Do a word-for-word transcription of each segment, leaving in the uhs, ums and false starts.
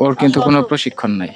ওর কিন্তু কোনো প্রশিক্ষণ নাই।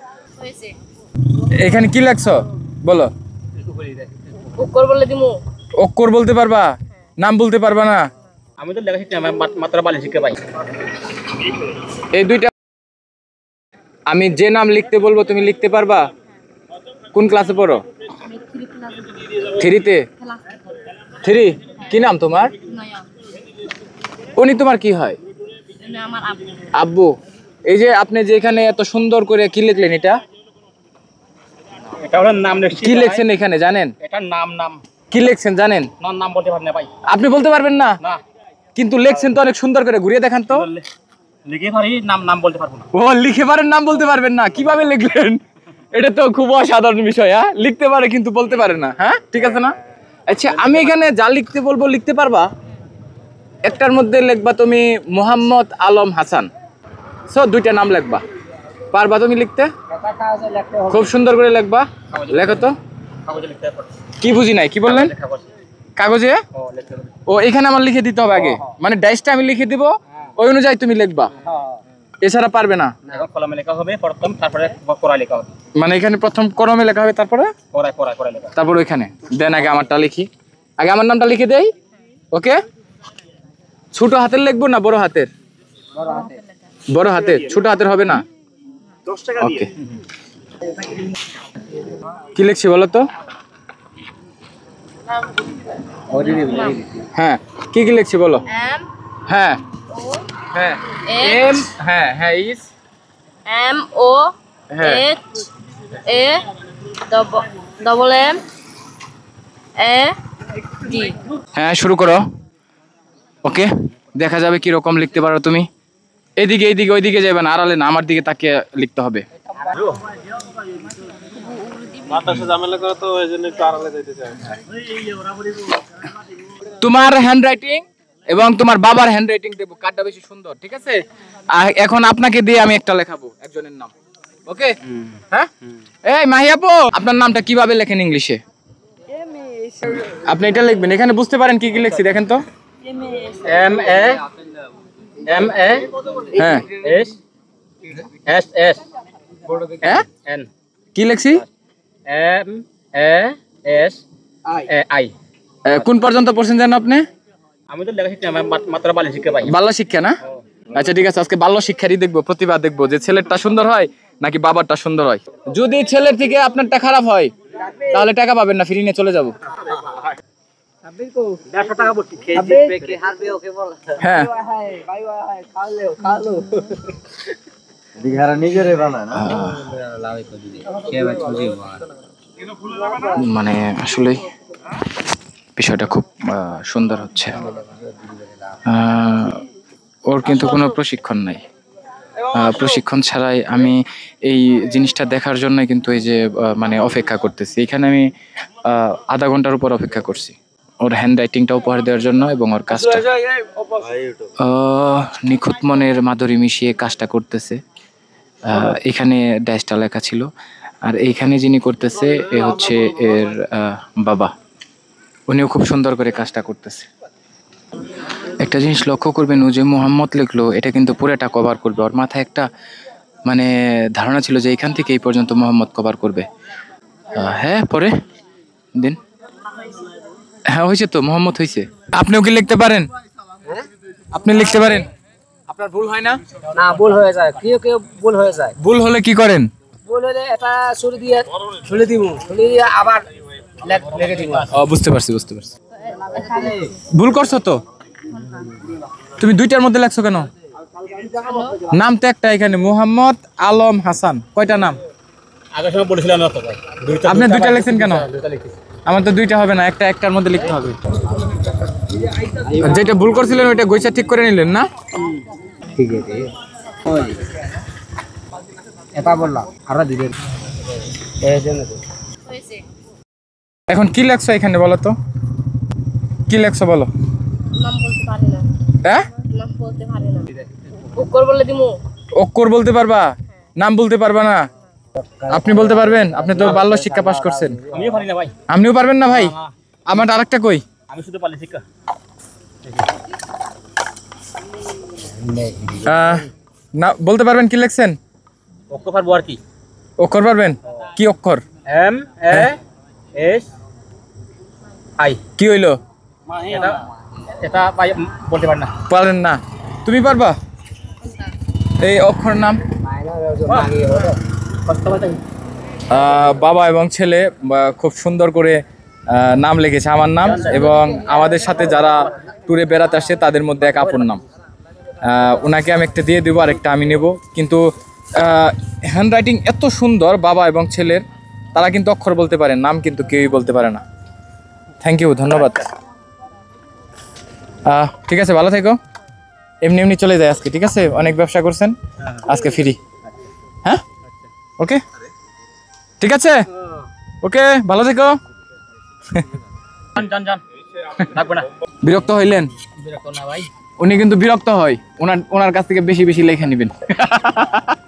এখানে কি লেখছো বলো? অক্ষর বলে দিমু। অক্ষর বলতে পারবা, নাম বলতে পারবা না? আমি তো লেখা শিখতে মাত্র বালি শিখতে পাই। এই দুইটা আমি যে নাম লিখতে বলবো তুমি লিখতে পারবা? কোন ক্লাসে পড়ো? থ্রিতে। থ্রি? কি নাম তোমার? উনি তোমার কি হয়? আব্বু। এই যে আপনি যে এখানে এত সুন্দর করে কি লিখলেন এটা? এটা হলো নাম লিখছি। কি লিখছেন এখানে জানেন? এটা নাম নাম। কি লিখছেন জানেন? নাম নাম বলতে পারেন না ভাই। আপনি বলতে পারবেন না? না। কিন্তু লিখছেন তো অনেক সুন্দর করে, ঘুরিয়ে দেখান তো। লিখে পারি, নাম নাম বলতে পারবো না। ও লিখে পারেন, নাম বলতে পারবেন না, কিভাবে লিখলেন? এটা তো খুব অসাধারণ বিষয়। হ্যাঁ, লিখতে পারে কিন্তু বলতে পারে না। হ্যাঁ, ঠিক আছে না? আচ্ছা, আমি এখানে যা লিখতে বলবো লিখতে পারবা? একটার মধ্যে লিখবা তুমি মোহাম্মদ আলম হাসান। সো দুইটা নাম লিখবা, পারবা তুমি লিখতে? খুব সুন্দর করে লিখবা। লেখো তো। কি বুঝি নাই, কি বললেন? কাগজে? ও এখানে আমার লিখে দিতে হবে আগে, মানে ডাইসটা আমি লিখে দিব, ওই অনুযায়ী তুমি লিখবা, এছাড়া পারবে না। কলমে লেখা হবে প্রথম, তারপরে কোরা লেখা হবে। মানে এখানে প্রথম কলমে লেখা হবে, তারপরে কোরা কোরা কোরা লেখা, তারপর ওইখানে দেন। আগে আমারটা লিখি, আগে আমার নামটা লিখে দেই। ওকে, ছোট হাতের লিখবো না বড় হাতের? বড় হাতের। ছোট হাতের হবে না? ওকে, কি লিখছি বলো তো? হ্যাঁ, কি কি লিখছি বলো? হ্যাঁ হ্যাঁ এম, হ্যাঁ হ্যাঁ ইস, M O H A double M A D. হ্যাঁ, শুরু করো। ওকে, দেখা যাবে কি রকম লিখতে পারো তুমি। এইদিকে এইদিকে ওইদিকে যাবে না, আড়ালে না, আমার দিকে তাকিয়ে লিখতে হবে। তোমার হ্যান্ডরাইটিং এবং তোমার বাবার হ্যান্ডরাইটিং দেবো, কার্ডটা বেশি সুন্দর, ঠিক আছে? আর এখন আপনাকে দিয়ে আমি একটা লেখাবো একজনের নাম। ওকে? হ্যাঁ, এই মাহি আপু, আপনার নামটা কিভাবে লেখেন ইংলিশে? আপনি এটা লিখবেন। এখানে বুঝতে পারেন কি কি লিখছি, দেখেন তো। এম এ এম এ হ্যাঁ, এস এস এস হ্যাঁ, এন। কি লিখছি? M A S I. কোন পর্যন্ত পড়ছেন জানেন আপনি? আমি তো লেখা শিখতে মাত্র বালি শিখতে পাই। বাল্য শিক্ষা না? আচ্ছা ঠিক আছে, আজকে বাল্য শিক্ষারই দেখবো, প্রতিভা দেখবো যে ছেলেরটা সুন্দর হয় নাকি বাবারটা সুন্দর হয়। যদি ছেলের থেকে আপনারটা খারাপ হয় তাহলে টাকা পাবেন না, ফিরে নিয়ে চলে যাবো। হ্যাঁ, মানে আসলে বিষয়টা খুব সুন্দর হচ্ছে। ওর কিন্তু কোনো প্রশিক্ষণ নাই, প্রশিক্ষণ ছাড়াই আমি এই জিনিসটা দেখার জন্য কিন্তু এই যে মানে অপেক্ষা করতেছি। এখানে আমি আধা ঘন্টার উপর অপেক্ষা করছি ওর হ্যান্ড রাইটিংটা উপহার দেওয়ার জন্য এবং ওর কাজটা নিখুঁত মনের মাধুরী মিশিয়ে কাজটা করতেছে। এখানে ড্যাশটা লেখা ছিল, আর এইখানে যিনি করতেছে এ হচ্ছে এর বাবা, উনিও খুব সুন্দর করে কাজটা করতেছে। একটা জিনিস লক্ষ্য করবেন, ও যে মোহাম্মদ লিখলো এটা কিন্তু পুরোটা কভার করবে। ওর মাথায় একটা মানে ধারণা ছিল যে এখান থেকে এই পর্যন্ত মোহাম্মদ কভার করবে। হ্যাঁ, পরে দিন। হ্যাঁ হয়েছে তো, মোহাম্মদ হয়েছে। আপনিও কি লিখতে পারেন? আপনি লিখতে পারেন? আপনার ভুল হয় না? না, ভুল হয়ে যায়, কেউ কেউ ভুল হয়ে যায়। ভুল হলে কি করেন? ভুল হলে এটা ছুরি দিয়ে ছুলে দিব, ছুলে দিয়ে আবার লিখে দিব। ও বুঝতে পারছি, বুঝতে পারছি। ভুল করছো তো তুমি। দুইটার মধ্যে লেখছো কেন? নাম তো একটা, এখানে মোহাম্মদ আলম হাসান। কয়টা নাম? আগের সময় বলেছিলাম না তো ভাই, দুইটা। আপনি দুইটা লিখছেন কেন? দুইটা লিখেছি। আমার তো দুইটা হবে না, একটা একটার মধ্যে লিখতে হবে। যেটা ভুল করছিলেন ওইটা গোইছা ঠিক করে নিলেন না? ঠিক আছে, ওই এটা বললাম আরো দিবেন। এখন কি লেখছো এখানে বলো তো? কি লেখছো বলো? নাম বলতে পারি না। হ্যাঁ, নাম বলতে পারি না। অক্ষর বলে দিমু। অক্ষর বলতে পারবা, নাম বলতে পারবা না? আপনি বলতে পারবেন? আপনি তো বাল্য শিক্ষা পাস করছেন। আমিও পারি না ভাই। আপনিও পারবেন না ভাই? আমার আরেকটা কই? আমি শুধু বালি শিক্ষা। না বলতে পারবেন কি লিখছেন? অক্ষর পারবো আর কি অক্ষর পারবেন? কি অক্ষর? এম এ এস আই কি হইলো? এটা এটা ভাই বলতে পারি না পারেন না? তুমি পারবা? এই অক্ষর নাম? আহ, বাবা এবং ছেলে বা, খুব সুন্দর করে আহ, নাম লিখেছে আমার নাম এবং আমাদের সাথে যারা ট্যুরে বেড়াতে আসছে তাদের মধ্যে এক আপন নাম। আহ, ওনাকে আমি একটা দিয়ে দেবো আর একটা আমি নেব, কিন্তু হ্যান্ড রাইটিং এত সুন্দর বাবা এবং ছেলের, তারা কিন্তু অক্ষর বলতে পারে, নাম কিন্তু কেউই বলতে পারে না। থ্যাংক ইউ, ধন্যবাদ। আহ, ঠিক আছে, ভালো থেকো। এমনি এমনি চলে যায় আজকে, ঠিক আছে? অনেক ব্যবসা করছেন, আজকে ফ্রি। হ্যাঁ, ওকে, ঠিক আছে, ওকে, ভালো থেকো। জান জান জান লাগবে না বিরক্ত হইলেন? বিরক্ত না ভাই উনি কিন্তু বিরক্ত হয়, ওনার ওনার কাছ থেকে বেশি বেশি লেখা নেবেন।